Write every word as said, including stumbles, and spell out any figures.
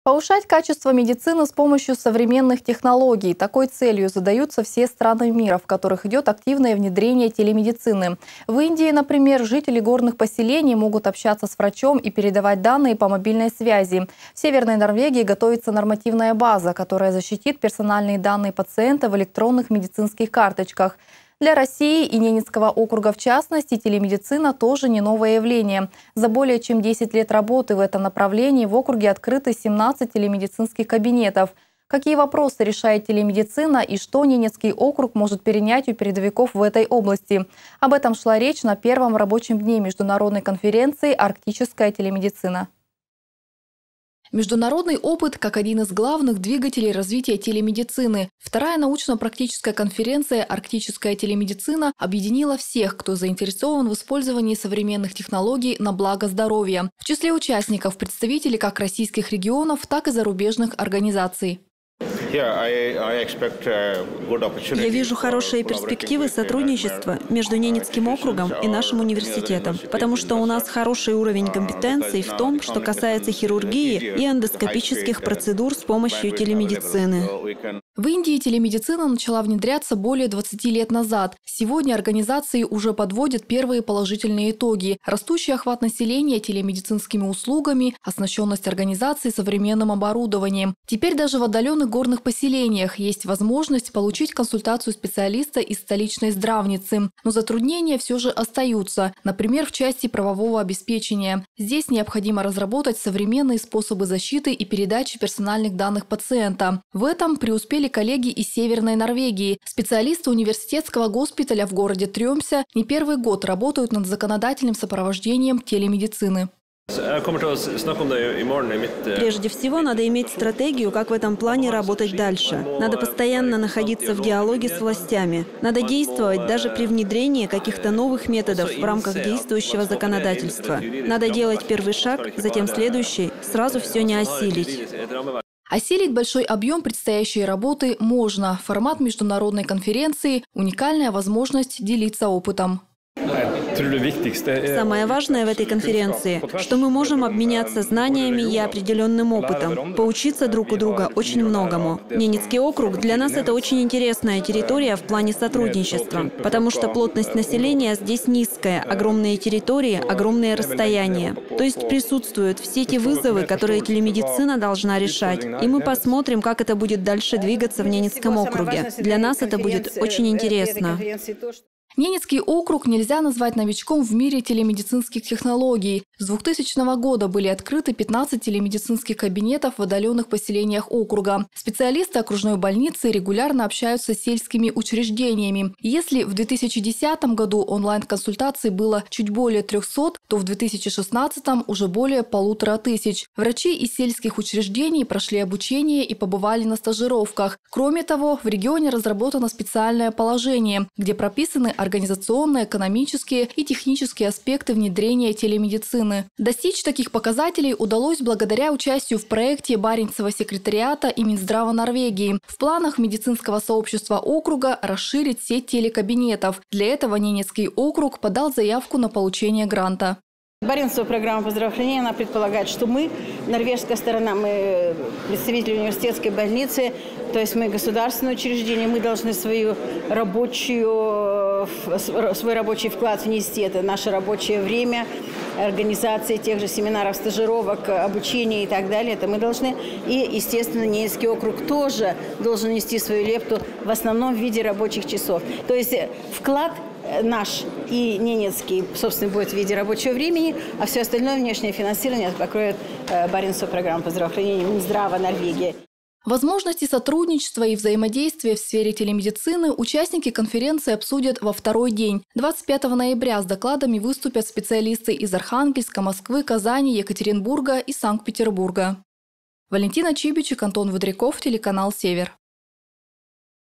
Повышать качество медицины с помощью современных технологий. Такой целью задаются все страны мира, в которых идет активное внедрение телемедицины. В Индии, например, жители горных поселений могут общаться с врачом и передавать данные по мобильной связи. В Северной Норвегии готовится нормативная база, которая защитит персональные данные пациента в электронных медицинских карточках. Для России и Ненецкого округа в частности телемедицина тоже не новое явление. За более чем десять лет работы в этом направлении в округе открыты семнадцать телемедицинских кабинетов. Какие вопросы решает телемедицина и что Ненецкий округ может перенять у передовиков в этой области? Об этом шла речь на первом рабочем дне международной конференции «Арктическая телемедицина». Международный опыт как один из главных двигателей развития телемедицины. Вторая научно-практическая конференция «Арктическая телемедицина» объединила всех, кто заинтересован в использовании современных технологий на благо здоровья. В числе участников представители как российских регионов, так и зарубежных организаций. Я вижу хорошие перспективы сотрудничества между Ненецким округом и нашим университетом, потому что у нас хороший уровень компетенций в том, что касается хирургии и эндоскопических процедур с помощью телемедицины. В Индии телемедицина начала внедряться более двадцати лет назад. Сегодня организации уже подводят первые положительные итоги. Растущий охват населения телемедицинскими услугами, оснащенность организаций современным оборудованием. Теперь даже в отдаленных горных поселениях есть возможность получить консультацию специалиста из столичной здравницы. Но затруднения все же остаются, например, в части правового обеспечения. Здесь необходимо разработать современные способы защиты и передачи персональных данных пациента. В этом преуспели коллеги из Северной Норвегии. Специалисты университетского госпиталя в городе Трёмсе не первый год работают над законодательным сопровождением телемедицины. Прежде всего, надо иметь стратегию, как в этом плане работать дальше. Надо постоянно находиться в диалоге с властями. Надо действовать даже при внедрении каких-то новых методов в рамках действующего законодательства. Надо делать первый шаг, затем следующий, сразу все не осилить. Осилить большой объем предстоящей работы можно. Формат международной конференции – уникальная возможность делиться опытом. Самое важное в этой конференции, что мы можем обменяться знаниями и определенным опытом, поучиться друг у друга очень многому. Ненецкий округ для нас это очень интересная территория в плане сотрудничества, потому что плотность населения здесь низкая, огромные территории, огромные расстояния. То есть присутствуют все те вызовы, которые телемедицина должна решать. И мы посмотрим, как это будет дальше двигаться в Ненецком округе. Для нас это будет очень интересно. Ненецкий округ нельзя назвать новичком в мире телемедицинских технологий. С двухтысячного года были открыты пятнадцать телемедицинских кабинетов в отдаленных поселениях округа. Специалисты окружной больницы регулярно общаются с сельскими учреждениями. Если в две тысячи десятом году онлайн-консультаций было чуть более трёхсот, то в две тысячи шестнадцатом уже более полутора тысяч. Врачи из сельских учреждений прошли обучение и побывали на стажировках. Кроме того, в регионе разработано специальное положение, где прописаны организационные, экономические и технические аспекты внедрения телемедицины. Достичь таких показателей удалось благодаря участию в проекте Баренцева секретариата и Минздрава Норвегии. В планах медицинского сообщества округа расширить сеть телекабинетов. Для этого Ненецкий округ подал заявку на получение гранта. Баренцева программа по здравоохранению, она предполагает, что мы, норвежская сторона, мы представители университетской больницы, то есть мы государственное учреждение, мы должны свою рабочую, свой рабочий вклад внести. Это наше рабочее время, организация тех же семинаров, стажировок, обучения и так далее. Это мы должны. И, естественно, Ненецкий округ тоже должен нести свою лепту в основном в виде рабочих часов. То есть вклад наш и Ненецкий, собственно, будет в виде рабочего времени, а все остальное внешнее финансирование покроет Баренцева программа по здравоохранению Минздрава Норвегии. Возможности сотрудничества и взаимодействия в сфере телемедицины участники конференции обсудят во второй день. двадцать пятого ноября с докладами выступят специалисты из Архангельска, Москвы, Казани, Екатеринбурга и Санкт-Петербурга. Валентина Чибичек, Антон Выдряков, телеканал «Север».